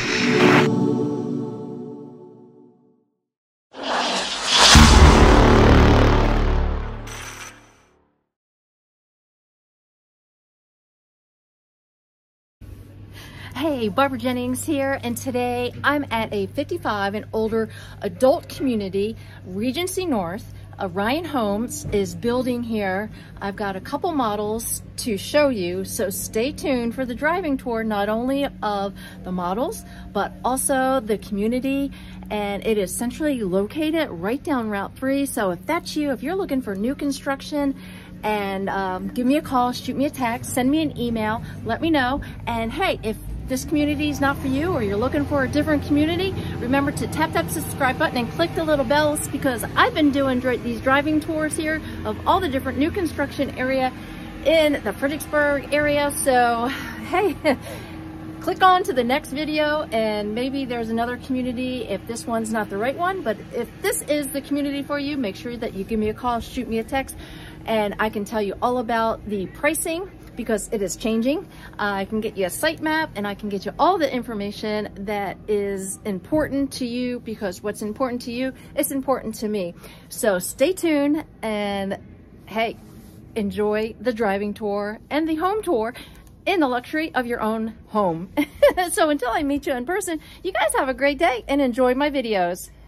Hey, Barbara Jennings here, and today I'm at a 55 and older adult community, Regency North. Kohovanian Homes is building here. I've got a couple models to show you, so stay tuned for the driving tour, not only of the models, but also the community. And it is centrally located right down Route 3. So if that's you, if you're looking for new construction, and give me a call, shoot me a text, send me an email, let me know. And hey, if this community is not for you or you're looking for a different community, remember to tap that subscribe button and click the little bells, because I've been doing these driving tours here of all the different new construction area in the Fredericksburg area. So hey, click on to the next video and maybe there's another community if this one's not the right one. But if this is the community for you, make sure that you give me a call, shoot me a text, and I can tell you all about the pricing, because it is changing. I can get you a site map and I can get you all the information that is important to you, because what's important to you is important to me. So stay tuned, and hey, enjoy the driving tour and the home tour in the luxury of your own home. So until I meet you in person, you guys have a great day and enjoy my videos.